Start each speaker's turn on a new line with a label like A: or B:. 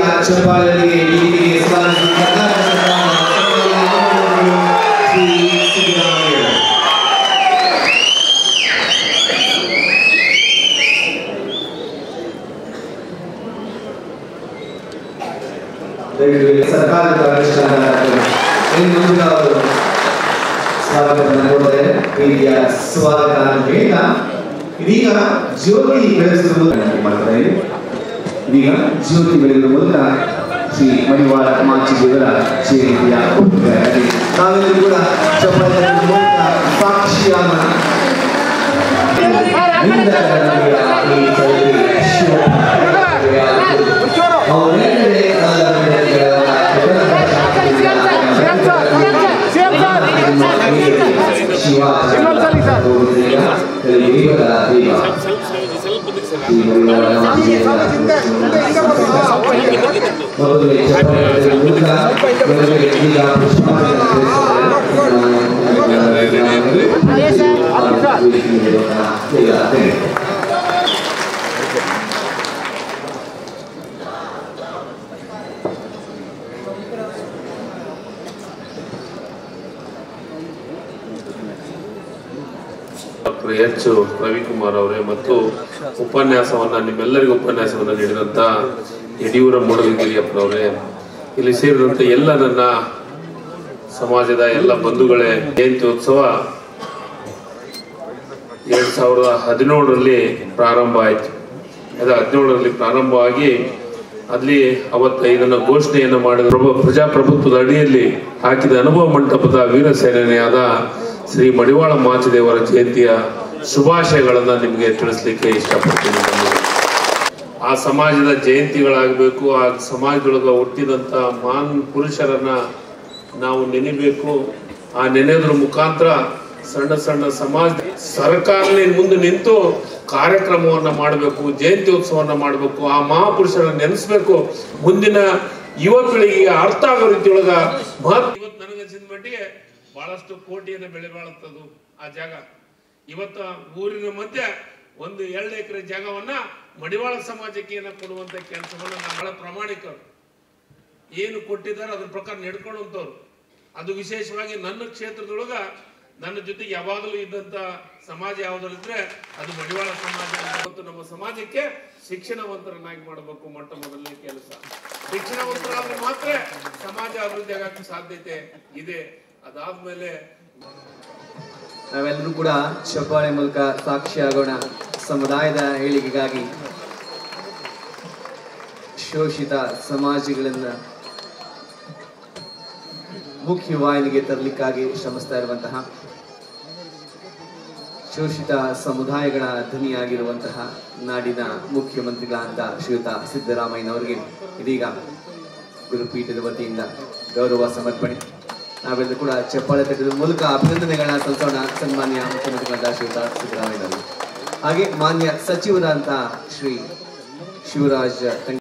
A: ಸರ್ಕಾರದ ಪ್ರೀತಿಯ ಸ್ವಾಗತ ಅಂತ ಹೇಳ್ತಾ ಇದೀಗ ಜ್ಯೋತಿ ಬೆಳೆಸುವ ಇದೀಗ ಜ್ಯೋತಿ ಬೆಳೆಯುವ ಮೂಲಕ ಶ್ರೀ ಮಡಿವಾಳ ಮಾಚಿದೇವರ ಜಯಂತಿಯ ನಾವೆಲ್ಲರೂ ಕೂಡ ಚಪ್ಪಲಿಯ ಮೂಲಕ ಸಾಕ್ಷಿಯಾದ
B: ಎಚ್ ರವಿಕುಮಾರ್ ಅವರೇ ಮತ್ತು ಉಪನ್ಯಾಸವನ್ನ ನಿಮ್ಮೆಲ್ಲರಿಗೂ ಉಪನ್ಯಾಸವನ್ನ ನೀಡಿದಂತ ಯಡಿಯೂರ ಮೂಡಲಗಿರಿಯಪ್ಪನವರೇ, ಇಲ್ಲಿ ಸೇರಿದಂತ ಎಲ್ಲ ನನ್ನ ಸಮಾಜದ ಎಲ್ಲ ಬಂಧುಗಳೇ, ಜಯಂತ್ಯೋತ್ಸವ 2017ರಲ್ಲಿ ಪ್ರಾರಂಭ ಆಯಿತು. 2017ರಲ್ಲಿ ಪ್ರಾರಂಭವಾಗಿ ಅಲ್ಲಿ ಅವತ್ತು ಇದನ್ನ ಘೋಷಣೆಯನ್ನು ಮಾಡಿದ ಪ್ರಜಾಪ್ರಭುತ್ವದ ಅಡಿಯಲ್ಲಿ ಹಾಕಿದ ಅನುಭವ ಮಂಟಪದ ವೀರಸೇನೆಯಾದ ಶ್ರೀ ಮಡಿವಾಳ ಮಾಚಿದೇವರ ಜಯಂತಿಯ ಶುಭಾಶಯಗಳನ್ನ ನಿಮಗೆ ತಿಳಿಸ್ಲಿಕ್ಕೆ ಇಷ್ಟಪಡ್ತೀನಿ. ಆ ಸಮಾಜದ ಜಯಂತಿಗಳಾಗಬೇಕು, ಆ ಸಮಾಜದೊಳಗ ಹುಟ್ಟಿದಂತ ಮಹಾನ್ ಪುರುಷರನ್ನ ನಾವು ನೆನೆಬೇಕು. ಆ ನೆನೆಯೋದ್ರ ಮುಖಾಂತರ ಸಣ್ಣ ಸಣ್ಣ ಸಮಾಜ ಸರ್ಕಾರನೇ ಮುಂದೆ ನಿಂತು ಕಾರ್ಯಕ್ರಮವನ್ನ ಮಾಡಬೇಕು, ಜಯಂತ್ಯೋತ್ಸವನ್ನ ಮಾಡಬೇಕು, ಆ ಮಹಾಪುರುಷರನ್ನ ನೆನೆಸ್ಬೇಕು. ಮುಂದಿನ ಯುವ ಪೀಳಿಗೆಗೆ ಅರ್ಥ ಆಗೋ ರೀತಿಯೊಳಗ ಇವತ್ತು ನನಗನ್ಸಿದ ಮಟ್ಟಿಗೆ ಬಹಳಷ್ಟು ಕೋಟಿಯನ್ನು ಬೆಳೆ ಬಾಳುತ್ತದು ಆ ಜಾಗ. ಇವತ್ತ ಊರಿನ ಮಧ್ಯೆ ಒಂದು 2 ಎಕರೆ ಜಾಗವನ್ನ ಮಡಿವಾಳ ಸಮಾಜಕ್ಕೆ ಕೊಡುವಂತ ಕೆಲಸವನ್ನ ನಾವು ಬಹಳ ಪ್ರಾಮಾಣಿಕರು ಏನು ಕೊಟ್ಟಿದ್ದಾರೆ ಅದ್ರ ಪ್ರಕಾರ ನಡ್ಕೊಳ್ಳುವಂತವ್ರು. ಅದು ವಿಶೇಷವಾಗಿ ನನ್ನ ಕ್ಷೇತ್ರದೊಳಗ ನನ್ನ ಜೊತೆಗೆ ಯಾವಾಗಲೂ ಇದ್ದಂತ ಸಮಾಜ ಯಾವ್ದಾರಿದ್ರೆ ಅದು ಮಡಿವಾಳ ಸಮಾಜ. ಮತ್ತು ನಮ್ಮ ಸಮಾಜಕ್ಕೆ ಶಿಕ್ಷಣವಂತರನ್ನಾಗಿ ಮಾಡಬೇಕು ಮೊಟ್ಟ ಮೊದಲನೇ ಕೆಲಸ. ಶಿಕ್ಷಣವಂತರಾದ್ರೆ ಮಾತ್ರ ಸಮಾಜ ಅಭಿವೃದ್ಧಿ ಆಗಕ್ಕೆ ಸಾಧ್ಯತೆ ಇದೆ. ಅದಾದ್ಮೇಲೆ
A: ನಾವೆಲ್ಲರೂ ಕೂಡ ಚಪ್ಪಾಳೆ ಮೂಲಕ ಸಾಕ್ಷಿಯಾಗೋಣ. ಸಮುದಾಯದ ಏಳಿಗೆಗಾಗಿ, ಶೋಷಿತ ಸಮಾಜಗಳನ್ನ ಮುಖ್ಯವಾಹಿನಿಗೆ ತರಲಿಕ್ಕಾಗಿ ಶ್ರಮಿಸ್ತಾ ಇರುವಂತಹ, ಶೋಷಿತ ಸಮುದಾಯಗಳ ಧ್ವನಿಯಾಗಿರುವಂತಹ ನಾಡಿನ ಮುಖ್ಯಮಂತ್ರಿಗಳಾದ ಶ್ರೀಯುತ ಸಿದ್ದರಾಮಯ್ಯನವರಿಗೆ ಇದೀಗ ಗುರುಪೀಠದ ವತಿಯಿಂದ ಗೌರವ ಸಮರ್ಪಣೆ. ನಾವೆಲ್ಲರೂ ಕೂಡ ಚಪ್ಪಾಳೆ ತಟ್ಟುವ ಮೂಲಕ ಅಭಿನಂದನೆಗಳನ್ನ ಸಲ್ಲಿಸೋಣ ಸನ್ಮಾನ್ಯ ಮುಖ್ಯಮಂತ್ರಿಗಳಾದ ಶ್ರೀಯುತ ಸಿದ್ದರಾಮಯ್ಯನವರು. ಹಾಗೆ ಮಾನ್ಯ ಸಚಿವರಾದಂತಹ ಶ್ರೀ ಶಿವರಾಜ್